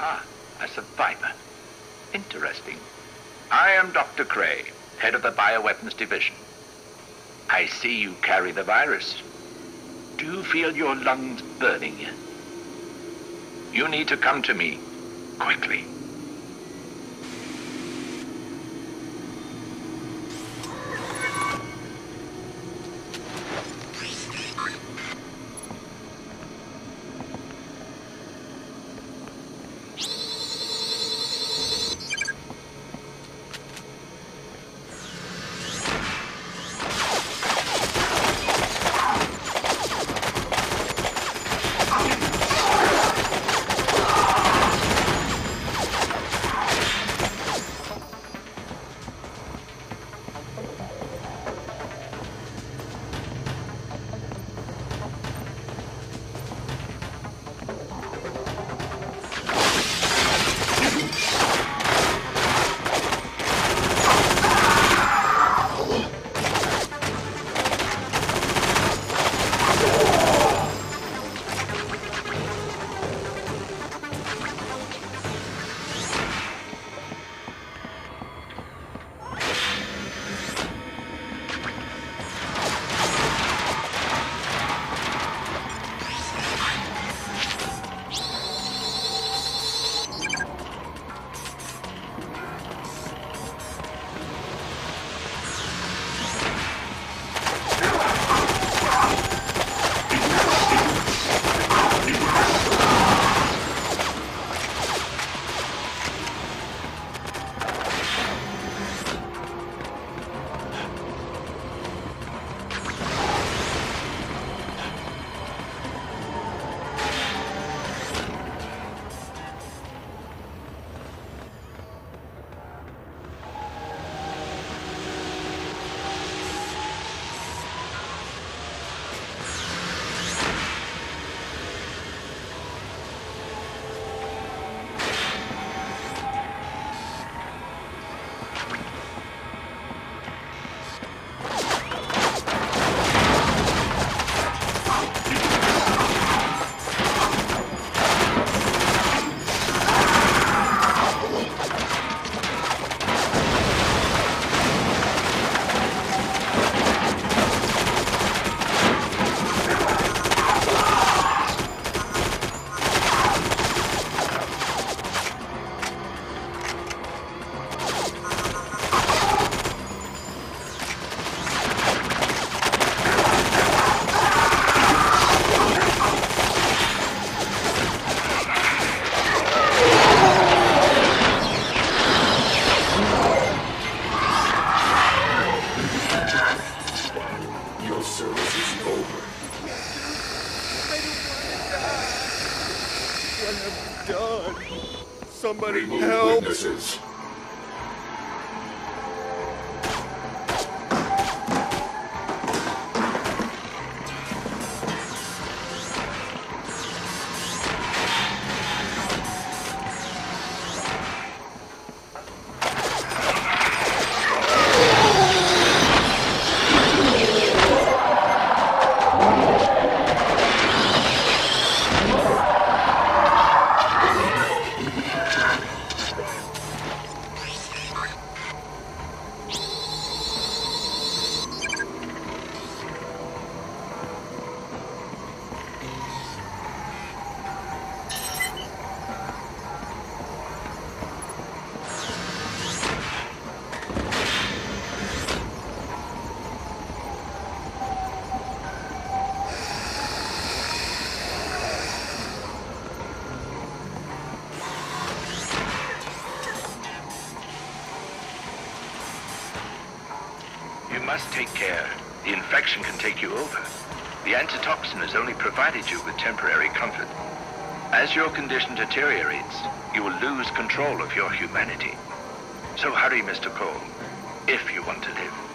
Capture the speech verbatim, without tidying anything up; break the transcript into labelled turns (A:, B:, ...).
A: Ah, a survivor. Interesting. I am Doctor Cray, head of the Bioweapons Division. I see you carry the virus. Do you feel your lungs burning? You need to come to me, quickly.
B: Somebody help! Witnesses.
A: You must take care. The infection can take you over. The antitoxin has only provided you with temporary comfort. As your condition deteriorates, you will lose control of your humanity. So hurry, Mister Cole, if you want to live.